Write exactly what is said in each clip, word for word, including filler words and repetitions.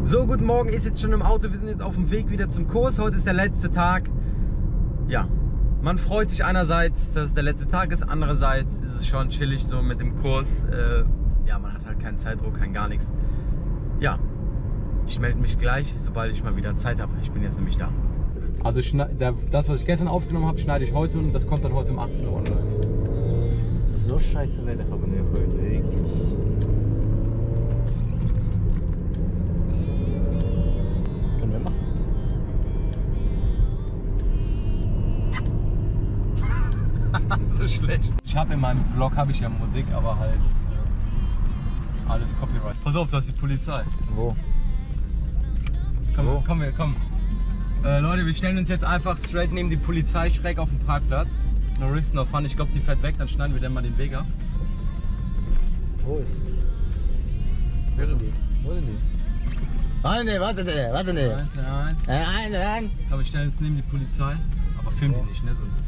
So, guten Morgen, ist jetzt schon im Auto, wir sind jetzt auf dem Weg wieder zum Kurs. Heute ist der letzte Tag. Ja, man freut sich einerseits, dass es der letzte Tag ist, andererseits ist es schon chillig so mit dem Kurs. Äh, ja, man hat halt keinen Zeitdruck, kein gar nichts. Ja, ich melde mich gleich, sobald ich mal wieder Zeit habe. Ich bin jetzt nämlich da. Also das, was ich gestern aufgenommen habe, schneide ich heute und das kommt dann heute um achtzehn Uhr online. So scheiße werde ich aber nicht heute, wirklich. Können wir machen. So schlecht. Ich habe in meinem Vlog habe ich ja Musik, aber halt äh, alles Copyright. Pass auf, das ist die Polizei. Wo? Komm, Wo? komm, wir, komm. Äh, Leute, wir stellen uns jetzt einfach straight neben die Polizei schräg auf dem Parkplatz. Noristen auf Fun, ich glaube, die fährt weg, dann schneiden wir dann mal den Weg ab. Wo ist? Wer sind die? Wo sind die? Warte nicht, warte nicht, warte nicht. Eins, eins. Nein, nein. Aber wir stellen uns neben die Polizei. Aber film die nicht, ne? Sonst.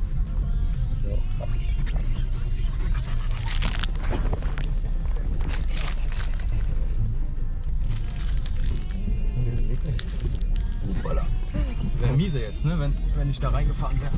Voilà. Wäre miese jetzt, ne? Wenn, wenn ich da reingefahren wäre.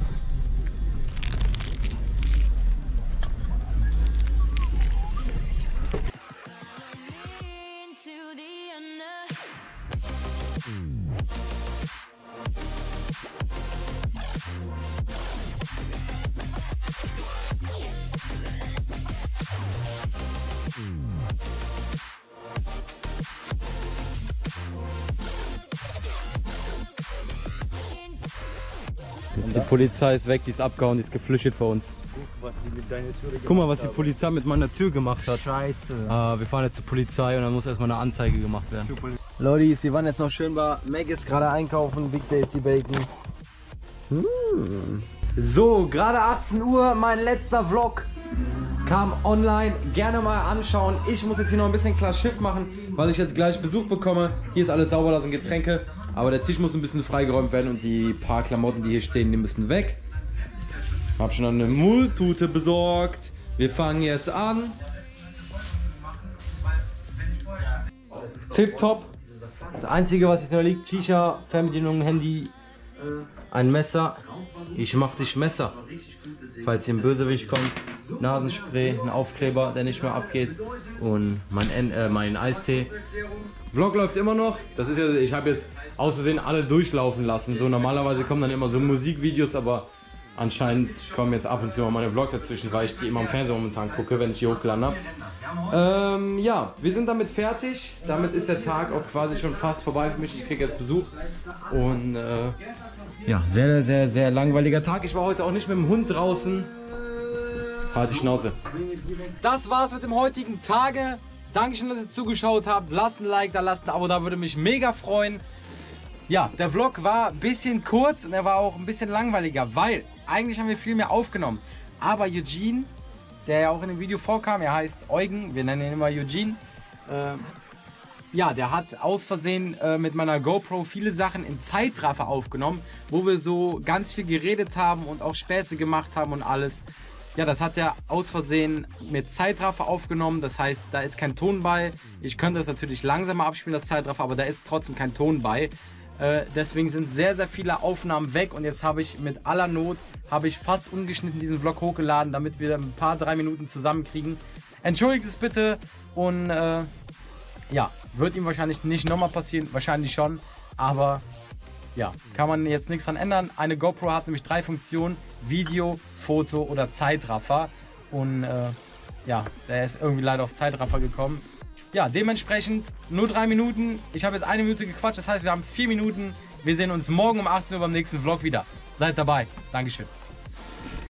Die Polizei ist weg, die ist abgehauen, die ist geflüchtet vor uns. Was die mit deiner Tür gemacht Guck mal, was die haben. Polizei mit meiner Tür gemacht hat. Scheiße. Ah, wir fahren jetzt zur Polizei und dann muss erstmal eine Anzeige gemacht werden. Leute, wir waren jetzt noch schön bei Mac ist gerade einkaufen, Big Tasty Bacon. Hm. So, gerade achtzehn Uhr, mein letzter Vlog kam online. Gerne mal anschauen. Ich muss jetzt hier noch ein bisschen klar Schiff machen, weil ich jetzt gleich Besuch bekomme. Hier ist alles sauber, da sind Getränke. Aber der Tisch muss ein bisschen freigeräumt werden und die paar Klamotten, die hier stehen, die müssen weg. Ich habe schon noch eine Mulltute besorgt. Wir fangen jetzt an. Tipptopp. Das Einzige, was jetzt noch liegt, Shisha, Fernbedienung, Handy, ein Messer. Ich mach dich Messer. Falls hier ein Bösewicht kommt. Nasenspray, ein Aufkleber, der nicht mehr abgeht. Und mein, äh, mein Eistee. Vlog läuft immer noch. Das ist ja, ich habe jetzt aus Versehen alle durchlaufen lassen. So normalerweise kommen dann immer so Musikvideos, aber anscheinend kommen jetzt ab und zu mal meine Vlogs dazwischen, weil ich die immer im Fernsehen momentan gucke, wenn ich die hochgeladen habe. Ähm, ja, wir sind damit fertig. Damit ist der Tag auch quasi schon fast vorbei für mich. Ich kriege jetzt Besuch. Und äh, ja, sehr, sehr, sehr langweiliger Tag. Ich war heute auch nicht mit dem Hund draußen. Halt die Schnauze. Das war's mit dem heutigen Tage. Dankeschön, dass ihr zugeschaut habt. Lasst ein Like da, lasst ein Abo da, würde mich mega freuen. Ja, der Vlog war ein bisschen kurz und er war auch ein bisschen langweiliger, weil eigentlich haben wir viel mehr aufgenommen. Aber Eugene, der ja auch in dem Video vorkam, er heißt Eugen, wir nennen ihn immer Eugene. Äh, ja, der hat aus Versehen äh, mit meiner GoPro viele Sachen in Zeitraffer aufgenommen, wo wir so ganz viel geredet haben und auch Späße gemacht haben und alles. Ja, das hat er aus Versehen mit Zeitraffer aufgenommen, das heißt, da ist kein Ton bei. Ich könnte das natürlich langsamer abspielen, das Zeitraffer, aber da ist trotzdem kein Ton bei. Äh, deswegen sind sehr, sehr viele Aufnahmen weg und jetzt habe ich mit aller Not, habe ich fast ungeschnitten diesen Vlog hochgeladen, damit wir ein paar, drei Minuten zusammenkriegen. Entschuldigt es bitte und äh, ja, wird ihm wahrscheinlich nicht nochmal passieren, wahrscheinlich schon, aber ja, kann man jetzt nichts dran ändern. Eine GoPro hat nämlich drei Funktionen, Video, Foto oder Zeitraffer und äh, ja, der ist irgendwie leider auf Zeitraffer gekommen. Ja, dementsprechend nur drei Minuten. Ich habe jetzt eine Minute gequatscht, das heißt, wir haben vier Minuten. Wir sehen uns morgen um achtzehn Uhr beim nächsten Vlog wieder. Seid dabei. Dankeschön.